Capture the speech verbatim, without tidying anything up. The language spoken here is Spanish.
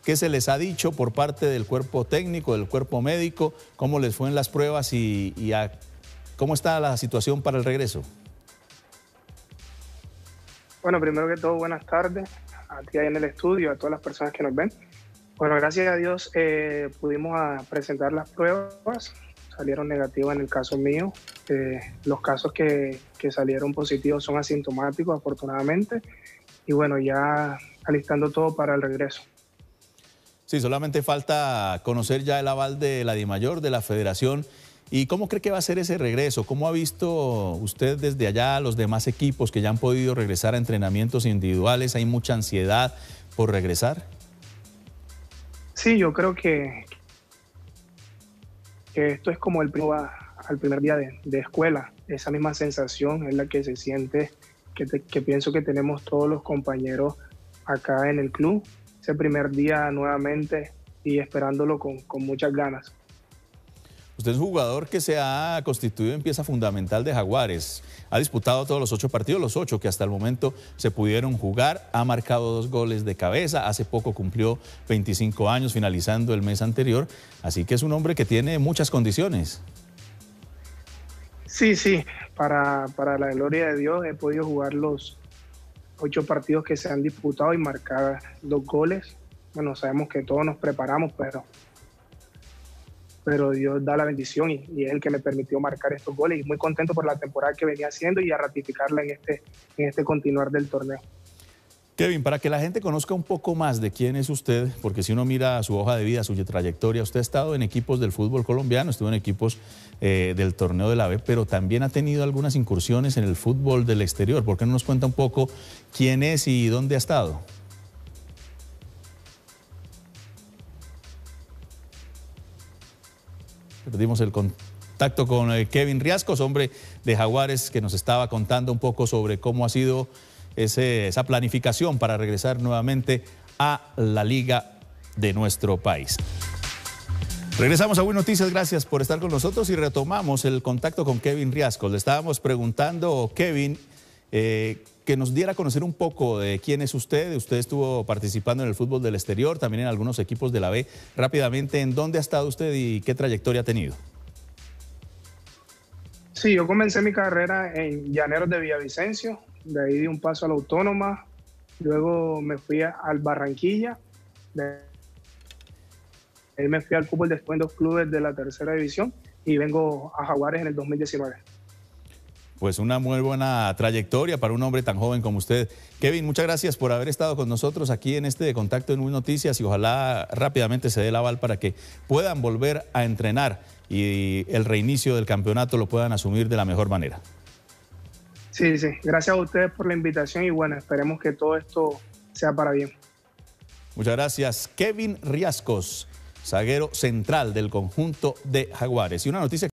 ¿Qué se les ha dicho por parte del cuerpo técnico, del cuerpo médico? ¿Cómo les fue en las pruebas y, y a, cómo está la situación para el regreso? Bueno, primero que todo, buenas tardes a ti ahí en el estudio, a todas las personas que nos ven. Bueno, gracias a Dios eh, pudimos a presentar las pruebas, salieron negativas en el caso mío. Eh, los casos que, que salieron positivos son asintomáticos, afortunadamente, y bueno, ya alistando todo para el regreso. Sí, solamente falta conocer ya el aval de la DIMAYOR, de la Federación. ¿Y cómo cree que va a ser ese regreso? ¿Cómo ha visto usted desde allá los demás equipos que ya han podido regresar a entrenamientos individuales? ¿Hay mucha ansiedad por regresar? Sí, yo creo que, que esto es como el primer, al primer día de, de escuela. Esa misma sensación es la que se siente, que, te, que pienso que tenemos todos los compañeros acá en el club. Ese primer día nuevamente y esperándolo con, con muchas ganas. Usted es un jugador que se ha constituido en pieza fundamental de Jaguares. Ha disputado todos los ocho partidos, los ocho que hasta el momento se pudieron jugar. Ha marcado dos goles de cabeza. Hace poco cumplió veinticinco años, finalizando el mes anterior. Así que es un hombre que tiene muchas condiciones. Sí, sí. Para, para la gloria de Dios he podido jugar los ocho partidos que se han disputado y marcar dos goles. Bueno, sabemos que todos nos preparamos, pero... pero Dios da la bendición y, y es el que me permitió marcar estos goles y muy contento por la temporada que venía haciendo y a ratificarla en este, en este continuar del torneo. Kevin, para que la gente conozca un poco más de quién es usted, porque si uno mira su hoja de vida, su trayectoria, usted ha estado en equipos del fútbol colombiano, estuvo en equipos eh, del torneo de la B, pero también ha tenido algunas incursiones en el fútbol del exterior. ¿Por qué no nos cuenta un poco quién es y dónde ha estado? Perdimos el contacto con Kevin Riascos, hombre de Jaguares, que nos estaba contando un poco sobre cómo ha sido ese, esa planificación para regresar nuevamente a la liga de nuestro país. Regresamos a Win Noticias, gracias por estar con nosotros y retomamos el contacto con Kevin Riascos. Le estábamos preguntando, Kevin, eh, que nos diera a conocer un poco de quién es usted. Usted estuvo participando en el fútbol del exterior, también en algunos equipos de la B. Rápidamente, ¿en dónde ha estado usted y qué trayectoria ha tenido? Sí, yo comencé mi carrera en Llaneros de Villavicencio, de ahí di un paso a la Autónoma, luego me fui al Barranquilla, de ahí me fui al fútbol después en dos clubes de la tercera división y vengo a Jaguares en el dos mil diecinueve. Pues una muy buena trayectoria para un hombre tan joven como usted. Kevin, muchas gracias por haber estado con nosotros aquí en este contacto en Win Noticias y ojalá rápidamente se dé el aval para que puedan volver a entrenar y el reinicio del campeonato lo puedan asumir de la mejor manera. Sí, sí. Gracias a ustedes por la invitación y bueno, esperemos que todo esto sea para bien. Muchas gracias. Kevin Riascos, zaguero central del conjunto de Jaguares. Y una noticia